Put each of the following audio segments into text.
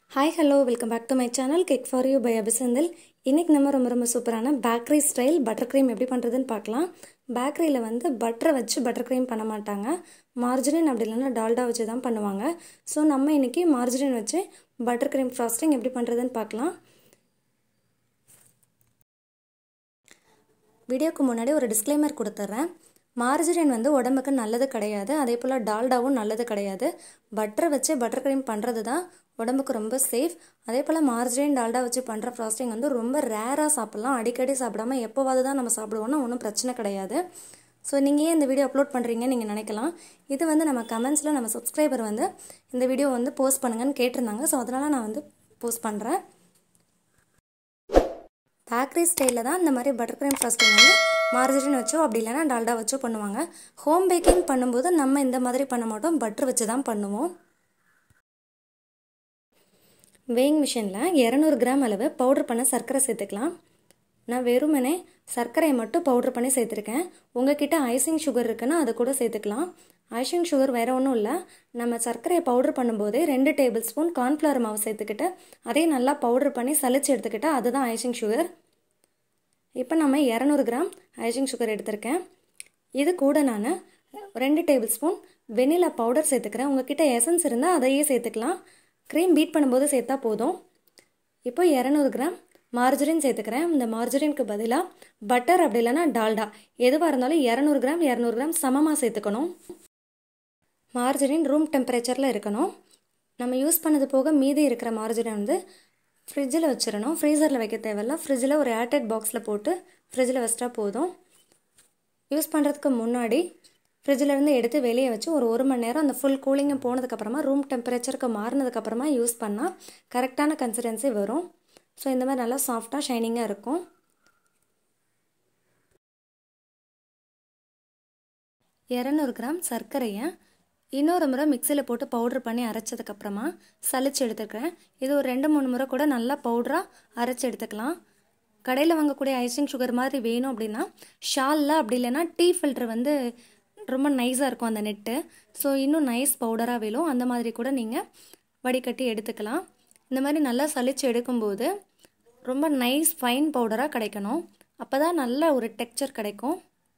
Hi, hello, welcome back to my channel Cake for You by Abhisandal. இன்னைக்கு நம்ம ரொம்ப சூப்பரான பேக்கரி ஸ்டைல் buttercream எப்படி பண்றதுன்னு பார்க்கலாம். பேக்கரியில வந்து பட்டர் வச்சு buttercream பண்ண மாட்டாங்க. மார்ஜரின் அப்படி இல்லனா டால்டா வச்சு தான் பண்ணுவாங்க. சோ நம்ம இன்னைக்கு மார்ஜரின் வச்சு buttercream frosting எப்படி பண்றதுன்னு பார்க்கலாம். வீடியோக்கு முன்னாடி ஒரு டிஸ்க்ளைமர் கொடுத்துறேன். மார்ஜரின் வந்து உடம்புக்கு நல்லது கிடையாது. அதேபோல டால்டாவும் நல்லது கிடையாது. பட்டர் வச்சு buttercream பண்றது தான் உடம்புக்கு ரொம்ப சேஃப். அதேபோல மார்ஜரின் டால்டா வச்சு பண்ற ஃப்ராஸ்டிங் வந்து ரொம்ப ரேரா சாப்பிடலாம். அடிக்கடி சாப்பிடாம எப்பவாவது தான் நம்ம சாப்பிடுவோம்னா ஒண்ணும் பிரச்சனை கிடையாது. சோ நீங்க ஏன் இந்த வீடியோ அப்லோட் பண்றீங்கன்னு நீங்க நினைக்கலாம். இது வந்து நம்ம கமெண்ட்ஸ்ல நம்ம சப்ஸ்கிரைபர் வந்து இந்த வீடியோ வந்து போஸ்ட் பண்ணுங்கன்னு கேட்டிருந்தாங்க. சோ அதனால நான் வந்து போஸ்ட் பண்றேன். பேக்கரி ஸ்டைல்ல தான் இந்த மாதிரி buttercream frosting வந்து மார்ஜரின் வச்சோ அப்படி இல்லனா டால்டா வச்சோ பண்ணுவாங்க. ஹோம் பேக்கிங் பண்ணும்போது நம்ம இந்த மாதிரி பண்ண மாட்டோம். பட்டர் வச்சு தான் பண்ணுவோம். weighing machineல 200 கிராம் அளவு பவுடர் பண்ண சர்க்கரை சேர்த்துக்கலாம். நான் வெறுமனே சர்க்கரையை மட்டும் பவுடர் பண்ணி சேர்த்திருக்கேன். உங்ககிட்ட ஐசிங் சுகர் இருக்குன்னா அது கூட சேர்த்துக்கலாம். ஐசிங் சுகர் வேற ஒண்ணும் இல்ல. நம்ம சர்க்கரையை பவுடர் பண்ணும்போது 2 டேபிள்ஸ்பூன் கார்ன்ஃப்ளவர் மாவு சேர்த்துக்கிட்டு அதை நல்லா பவுடர் பண்ணி சலிச்சு எடுத்துக்கிட்டா அதுதான் ஐசிங் சுகர். இப்போ நம்ம 200 கிராம் ஐசிங் சுகர் எடுத்துர்க்கேன். இது கூட நான் 2 டேபிள்ஸ்பூன் வெனிலா பவுடர் சேர்த்துக்கிறேன். உங்ககிட்ட எசன்ஸ் இருந்தா அதையே சேர்த்துக்கலாம். cream பீட் பண்ணும்போது சேர்த்தா போதும். இப்போ 200 கிராம் மார்ஜரின் சேர்த்துக்கிறேன். இந்த மார்ஜரினுக்கு பதிலா பட்டர் அப்படி இல்லனா டால்டா எதுவா இருந்தாலும் 200 கிராம் சமமா சேர்த்துக்கணும். மார்ஜரின் ரூம் டெம்பரேச்சர்ல இருக்கணும். நம்ம யூஸ் பண்ணது போக மீதி இருக்கிற மார்ஜரின் வந்து ஃப்ரிட்ஜ்ல வச்சிரணும். ஃப்ரீசர்ல வைக்க தேவையில்ல. ஃப்ரிட்ஜ்ல ஒரு ஏர்டைட் பாக்ஸ்ல போட்டு ஃப்ரிட்ஜ்ல வச்சிட்டா போதும். யூஸ் பண்றதுக்கு முன்னாடி ஃப்ரிட்ஜ்ல இருந்து எடுத்து வெளியே வச்சு ஒரு 1 மணி நேரம் அந்த ফুল கூலிங் போனதுக்கு அப்புறமா ரூம் டெம்பரேச்சருக்கு மாறினதுக்கு அப்புறமா யூஸ் பண்ணா கரெக்ட்டான கன்சிஸ்டன்சி வரும். சோ இந்த மாதிரி நல்லா சாஃப்ட்டா ஷைனிங்கா இருக்கும். 200 கிராம் சர்க்கரையை இன்னொரு முறை மிக்ஸில போட்டு பவுடர் பண்ணி அரைச்சதுக்கு அப்புறமா சலிச்சு எடுத்துக்கிறேன். இது ஒரு 2-3 முறை கூட நல்லா பவுடரா அரைச்சு எடுத்துக்கலாம். கடையில வாங்கக்கூடிய ஐசிங் சுகர் மாதிரி வேணும் அப்படினா ஷால்ல அப்படி இல்லனா டீ ஃபில்டர் வந்து ரொம்ப நைஸா இருக்கும் அந்த நெட். சோ இன்னும் நைஸ் பவுடரா வேணும். அந்த மாதிரி கூட நீங்க வடிகட்டி எடுத்துக்கலாம். இந்த மாதிரி நல்லா சலிச்சு எடுக்கும்போது ரொம்ப நைஸ் ஃபைன் பவுடரா கிடைக்கணும். அப்பதான் நல்ல ஒரு டெக்ஸ்சர் கிடைக்கும்.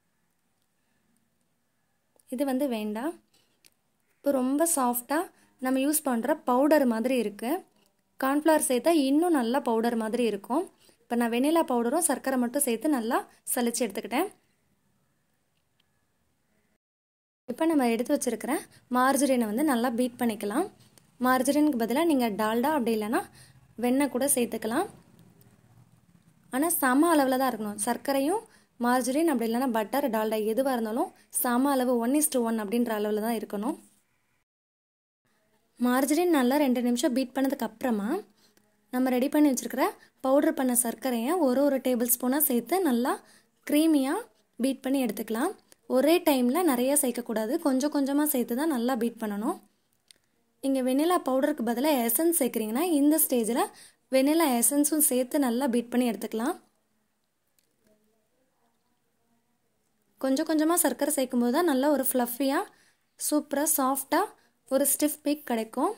இது வந்து வேண்டாம். இப்போ ரொம்ப சாஃப்ட்டா நம்ம யூஸ் பண்ற பவுடர் மாதிரி இருக்கு. கார்ன்ஃப்ளவர் சேர்த்தா இன்னும் நல்ல பவுடர் மாதிரி இருக்கும். இப்போ நான் வெனிலா பவுடரும் சர்க்கரை மட்டும் சேர்த்து நல்லா சலிச்சு எடுத்துக்கிட்டேன். இப்போ நம்ம எடுத்து வச்சிருக்கிற மார்ஜரினை வந்து நல்லா பீட் பண்ணிக்கலாம். மார்ஜரினுக்கு பதிலா நீங்க டால்டா அப்படி இல்லனா வெண்ணெய் கூட சேர்த்துக்கலாம். ஆனா சம அளவுல தான் இருக்கணும். சர்க்கரையும் மார்ஜரின் அப்படி இல்லனா பட்டர் டால்டா எதுவா இருந்தாலும் சம அளவு 1:1 அப்படின்ற அளவுல தான் இருக்கணும். மார்ஜரின் நல்லா 2 நிமிஷம் பீட் பண்ணதுக்கு அப்புறமா நம்ம ரெடி பண்ணி வச்சிருக்கிற பவுடர் பண்ண சர்க்கரையை ஒரு டேபிள் ஸ்பூனா சேர்த்து நல்லா க்ரீமியா பீட் பண்ணி எடுத்துக்கலாம். ஒரே டைம்ல நிறைய சேர்க்க கூடாது. கொஞ்சம் கொஞ்சமா சேர்த்து தான் நல்லா பீட் பண்ணனும். நீங்க வெனிலா பவுடருக்கு பதிலா எசன்ஸ் சேர்க்கறீங்கன்னா இந்த ஸ்டேஜ்ல வெனிலா எசன்ஸும் சேர்த்து நல்லா பீட் பண்ணி எடுத்துக்கலாம். கொஞ்சம் கொஞ்சமா சர்க்கரை சேர்க்கும்போது தான் நல்ல ஒரு ஃப்ளஃபியா சூப்பரா சாஃப்ட்டா ஒரு ஸ்டிஃப் பீக் கிடைக்கும்.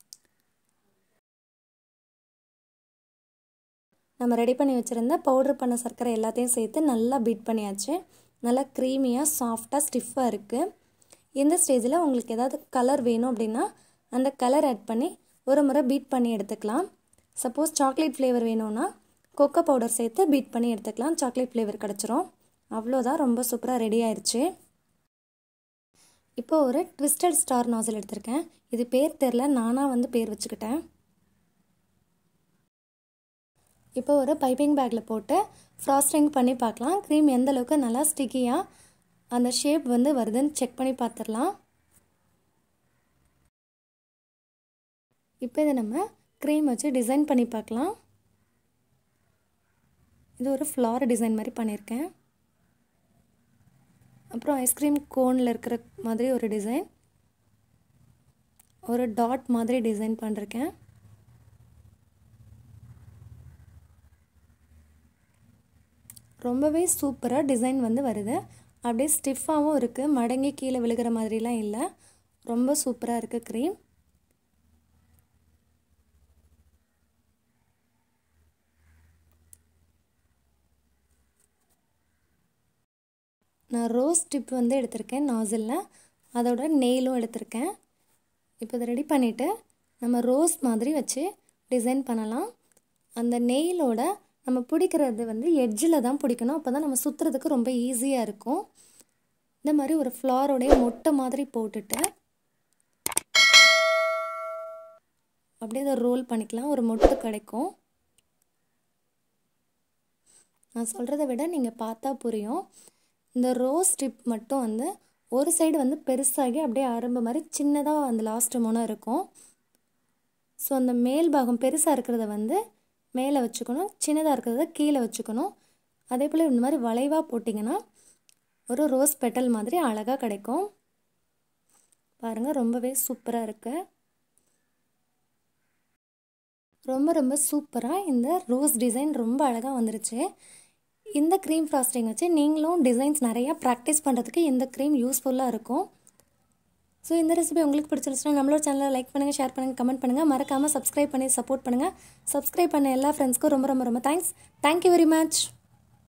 நம்ம ரெடி பண்ணி வச்சிருந்த பவுடர் பண்ண சர்க்கரை எல்லாத்தையும் சேர்த்து நல்லா பீட் பண்ணியாச்சு. நல்லா க்ரீமியா சாஃப்ட்டா ஸ்டிஃபா இருக்கு. இந்த ஸ்டேஜ்ல உங்களுக்கு ஏதாவது கலர் வேணும் அப்படினா அந்த கலர் ஆட் பண்ணி ஒரு முறை பீட் பண்ணி எடுத்துக்கலாம். சப்போஸ் சாக்லேட் ஃப்ளேவர் வேணும்னா கோகோ பவுடர் சேர்த்து பீட் பண்ணி எடுத்துக்கலாம். சாக்லேட் ஃப்ளேவர் கிடைச்சிரும். அவ்வளவுதான், ரொம்ப சூப்பரா ரெடி ஆயிருச்சு. இப்போ ஒரு ட்விஸ்டட் ஸ்டார் நாசில் எடுத்துர்க்கேன். இது பேர் தெரியல, நானா வந்து பேர் வச்சுக்கிட்டேன். இப்போ ஒரு பைப்பிங் பேக்ல போட்டு ஃப்ராஸ்டிங் பண்ணி பார்க்கலாம். க்ரீம் எந்த அளவுக்கு நல்லா ஸ்டிக்கியா அந்த ஷேப் வந்து வருதுன்னு செக் பண்ணி பார்த்துடலாம். இப்போ இதை நம்ம க்ரீம் வச்சு டிசைன் பண்ணி பார்க்கலாம். இது ஒரு ஃப்ளார் டிசைன் மாதிரி பண்ணியிருக்கேன். அப்புறம் ஐஸ்கிரீம் கோனில் இருக்கிற மாதிரி ஒரு டிசைன், ஒரு டாட் மாதிரி டிசைன் பண்ணிருக்கேன். ரொம்பவே சூப்பரா டிசைன் வந்து வருது. அப்படியே ஸ்டிஃபாவும் இருக்கு. மடங்கி கீழே விழுகிற மாதிரிலாம் இல்லை. ரொம்ப சூப்பரா இருக்கு க்ரீம். நான் ரோஸ் டிப் வந்து எடுத்திருக்கேன் நாசிலில், அதோட நெயிலும் எடுத்திருக்கேன். இப்போ இதை ரெடி பண்ணிவிட்டு நம்ம ரோஸ் மாதிரி வச்சு டிசைன் பண்ணலாம். அந்த நெயிலோட நம்ம பிடிக்கிறது வந்து எட்ஜில் தான் பிடிக்கணும், அப்போ தான் நம்ம சுற்றுறதுக்கு ரொம்ப ஈஸியாக இருக்கும். இந்த மாதிரி ஒரு ஃப்ளாரோடைய மொட்டை மாதிரி போட்டுட்டு அப்படியே அதை ரோல் பண்ணிக்கலாம், ஒரு மொட்டு கிடைக்கும். நான் சொல்கிறத விட நீங்கள் பார்த்தா புரியும். இந்த ரோஸ் ஸ்ட்ரிப் மட்டும் வந்து ஒரு சைடு வந்து பெருசாகி அப்படியே அரும்பு மாதிரி சின்னதாக அந்த லாஸ்ட் மோனம் இருக்கும். ஸோ அந்த மேல் பாகம் பெருசாக இருக்கிறத வந்து மேலே வச்சுக்கணும், சின்னதாக இருக்கிறத கீழே வச்சுக்கணும். அதே போல் இந்த மாதிரி வளைவாக போட்டிங்கன்னா ஒரு ரோஸ் பெட்டல் மாதிரி அழகாக கிடைக்கும். பாருங்கள், ரொம்பவே சூப்பராக இருக்குது. ரொம்ப சூப்பராக இந்த ரோஸ் டிசைன் ரொம்ப அழகாக வந்துருச்சு. இந்த க்ரீம் ஃப்ராஸ்டிங் வச்சு நீங்களும் டிசைன்ஸ் நிறையா ப்ராக்டிஸ் பண்ணுறதுக்கு இந்த க்ரீம் யூஸ்ஃபுல்லாக இருக்கும். ஸோ இந்த ரெசிபி உங்களுக்கு பிடிச்சிருச்சுன்னா நம்மளோட சேனலை லைக் பண்ணுங்கள், ஷேர் பண்ணுங்கள், கமெண்ட் பண்ணுங்கள், மறக்காமல் சப்ஸ்கிரைப் பண்ணி சப்போர்ட் பண்ணுங்கள். சப்ஸ்கிரைப் பண்ண எல்லா ஃப்ரெண்ட்ஸ்க்கும் ரொம்ப தேங்க்ஸ். Thank you very much.